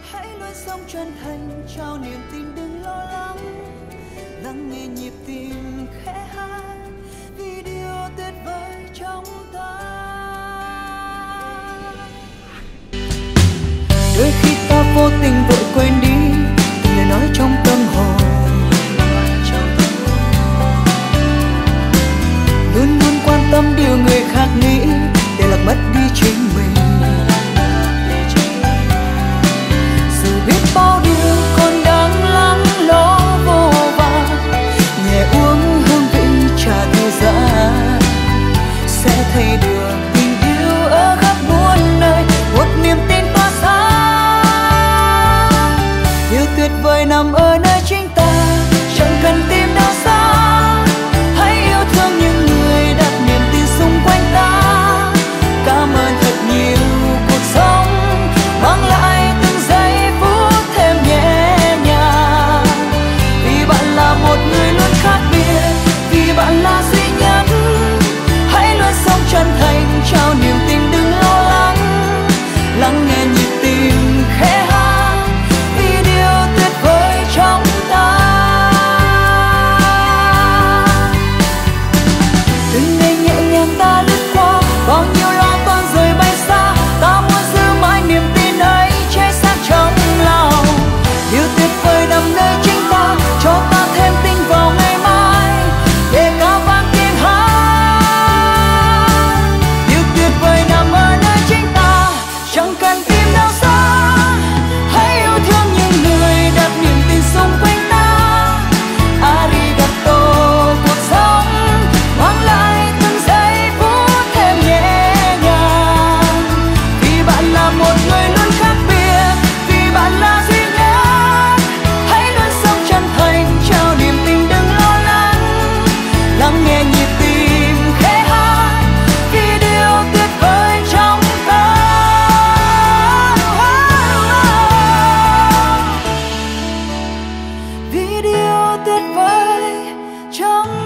hãy luôn sống chân thành, trao niềm tin đừng lo lắng, lắng nghe nhịp tim khẽ hát vì điều tuyệt vời trong ta. Đôi khi ta vô tình vội quên đi từng lời nói trong tâm hồn, luôn luôn quan tâm điều người khác nghĩ để lạc mất đi chính mình. Dù biết bao điều còn đang lắng lo vô vàn, nhẹ uống hương vị trà thư giãn sẽ thấy được tình yêu ở khắp muôn nơi, một niềm tin tỏa sáng. Điều tuyệt vời nằm ở nơi chính ta, chẳng cần tìm đâu xa. Hãy yêu thương những người đặt niềm tin xung quanh ta. Cảm ơn thật nhiều cuộc sống mang lại từng giây phút thêm nhẹ nhàng. Vì bạn là một người luôn khác biệt, vì bạn là duy nhất. Hãy luôn sống chân thành, trao niềm tin đừng lo lắng, lắng nghe nhịp tim khẽ hát vì điều tuyệt vời trong ta. Từng ngày nhẹ nhàng ta lướt qua, bao nhiêu lo toan rồi bay xa. Ta muốn giữ mãi niềm tin ấy cháy sáng trong lòng. Điều tuyệt vời nằm nơi chính ta, cho ta thêm tin vào ngày mai để ca vang tiếng hát. Điều tuyệt vời nằm ở nơi chính ta, chẳng cần tìm đâu xa. Hãy yêu thương những người đặt niềm tin xung quanh ta. Arigato cuộc sống mang lại từng giây phút thêm nhẹ nhàng. Vì bạn là một người luôn khác biệt, vì bạn là duy nhất. Hãy luôn sống chân thành, trao niềm tin đừng lo lắng, lắng nghe nhịp tim khẽ hát vì điều tuyệt vời trong ta. Vì điều tuyệt vời trong